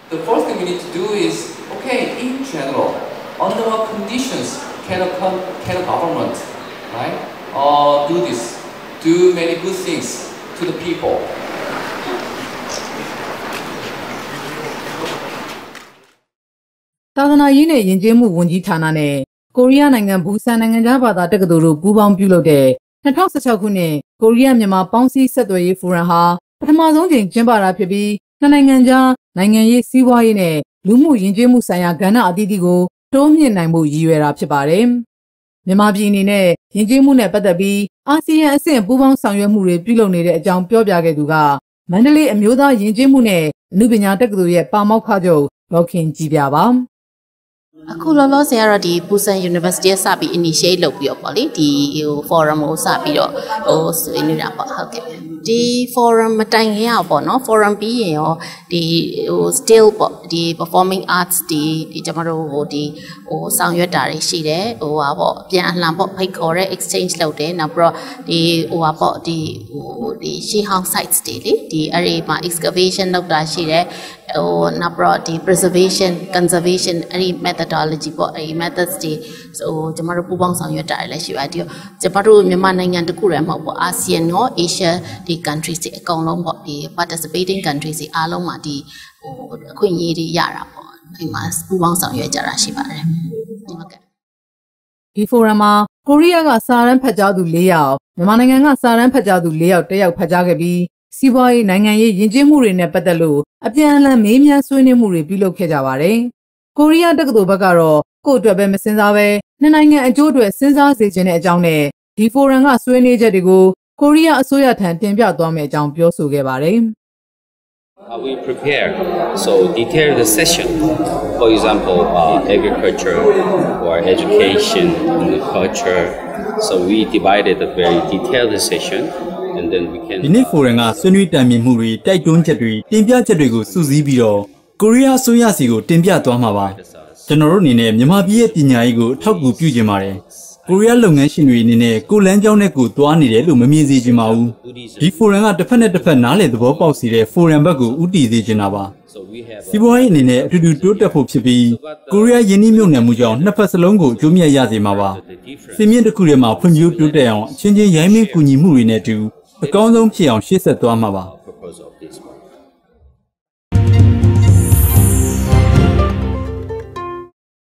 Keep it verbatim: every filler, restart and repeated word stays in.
The first thing we need to do is, okay, in general, under what conditions can a, can a government, right, uh, do this, do many good things to the people. သာသနာရေးနဲ့ယဉ်ကျေးမှုဝန်ကြီးဌာနနဲ့ကိုရီးယားနိုင်ငံဘူဆန်နိုင်ငံသားဘာသာတက္ကသိုလ်တို့ပူးပေါင်းပြုလုပ်တဲ့၂၀၁၆ခုနှစ်ကိုရီးယားမြန်မာပေါင်းစည်းဆက်သွယ်ရေးဖိုရမ်ဟာပထမဆုံးချိန်ကျင်းပတာဖြစ်ပြီးနှစ်နိုင်ငံကြားနိုင်ငံရေးစီးပွားရေးနဲ့လူမှုယဉ်ကျေးမှုဆိုင်ရာကဏ္ဍအသီးသီးကိုတိုးမြင့်နိုင်မှုရည်ရွယ်တာဖြစ်ပါတယ်။မြန်မာပြည်အနေနဲ့ယဉ်ကျေးမှုနဲ့ပတ်သက်ပြီးအာဆီယံအဆင့်ပူးပေါင်းဆောင်ရွက်မှုတွေပြုလုပ်နေတဲ့အကြောင်းပြောပြခဲ့သူကမန္တလေးအမျိုးသားယဉ်ကျေးမှုနဲ့အနုပညာတက္ကသိုလ်ရဲ့ပါမောက္ခချုပ်ဒေါက်ခင်ကြည်ပြပါအခုလောလောဆယ်ကတော့ဒီ Busan University စပြီး initiate လုပ်ပြီးတော့ပေါ့လေဒီဟို forum ကိုစပြီးတော့ဟိုဆွေးနွေးတာပေါ့ဟုတ်ကဲ့ဒီ forum မတိုင်ခင်ရပေါ့နော် forum ပြီးရင်ရောဒီဟို still ပေါ့ဒီ performing arts ဒီဒီကျွန်တော်တို့ဟိုဒီဟိုဆောင်ရွက်တာတွေရှိတယ်ဟိုဟာပေါ့ပြန်အလှန်ပေါ့ဖိတ်ခေါ်တဲ့ exchange လုပ်တယ်နောက်ပြီးတော့ဒီဟိုဟာပေါ့ဒီဟိုဒီ she house sites တွေလေဒီအဲ့ဒီမှာ excavation လုပ်တာရှိတယ်ဟိုနောက်ပြီးတော့ဒီ preservation conservation အဲ့ဒီ methodology ပေါ့အဲ့ဒီ methods တွေဟိုကျွန်တော်တို့ပူးပေါင်းဆောင်ရွက်တာလည်းရှိပါတယ်ကျွန်တော်တို့မြန်မာနိုင်ငံတခုတည်းမဟုတ်ဘူးအာဆီယံရော Asia ဒီ countries တွေအကုန်လုံးပေါ့ဒီ participating countries တွေအားလုံးမှာဒီဟိုအခွင့်အရေးတွေရတာပေါ့အဲ့မှာပူးပေါင်းဆောင်ရွက်ကြတာရှိပါတယ်ဟုတ်ကဲ့ဒီဖိုရမ်မှာကိုရီးယားကစာရန်ဖတ်ကြားသူ၄ယောက်မြန်မာနိုင်ငံကစာရန်ဖတ်ကြားသူ၄ယောက်တက်ရောက်ဖတ်ကြားခဲ့ပြီးစီးပွားရေးနိုင်ငံရေးယဉ်ကျေးမှုတွေနဲ့ပတ်သက်လို့အပြန်အလှန်မေးမြန်းဆွေးနွေးမှုတွေပြုလုပ်ခဲ့ကြပါတယ်။ကိုရီးယားတက္ကသိုလ်ဘက်ကတော့ကိုယ့်အတွက်ပဲမစင်စားပဲနှစ်နိုင်ငံအကျိုးအတွက်စဉ်းစားစေချင်တဲ့အကြောင်းနဲ့ဒီဖိုရမ်ကဆွေးနွေးချက်တွေကိုကိုရီးယားအစိုးရထံတင်ပြသွားမယ့်အကြောင်းပြောဆိုခဲ့ပါတယ် Uh, we prepare so detail the session, for example, uh, agriculture or education and culture. So we divided a very detailed session, and then we can. ဒီနေ့ forum ကဆွေးနွေးတိုင်ပင်မှုတွေတိုက်တွန်းချက်တွေတင်ပြချက်တွေကိုစုစည်းပြီးတော့ကိုရီးယားအစိုးရစီကိုတင်ပြသွားမှာပါကျွန်တော်တို့အနေနဲ့မြန်မာပြည်ရဲ့ပညာရေးကိုအထောက်အကူပြုချင်ပါတယ်ကိုရီးယားလုပ်ငန်းရှင်တွေအနေနဲ့ကိုလန်းကျောင်းနဲ့ကိုသွားနေတယ်လို့မမြင်စေချင်ပါဘူးဒီ forum ကတစ်ဖက်နဲ့တစ်ဖက်နားလည်သဘောပေါက်စေတဲ့ forum ဘက်ကိုဦးတည်စေချင်တာပါစီးပွားရေးအနေနဲ့အတူတူတိုးတက်ဖို့ဖြစ်ပြီးကိုရီးယားယင်းနှိမ့်မြုပ်နှံမှုကြောင့်နှစ်ဖက်စလုံးကိုအကျိုးမြတ်ရစေမှာပါစီမင်းတစ်ခုထဲမှာဖွံ့ဖြိုးတိုးတက်အောင်အချင်းချင်းရိုင်းမင်းကူညီမှုတွေနဲ့အတူအကောင်းဆုံးဖြစ်အောင်ရှေ့ဆက်သွားမှာပါ